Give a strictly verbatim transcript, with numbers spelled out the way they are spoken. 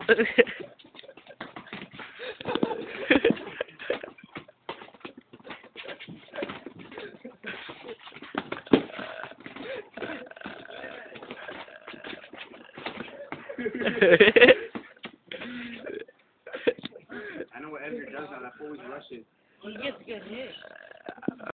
I know what Edgar does now. That fool always rushes. He gets good hit.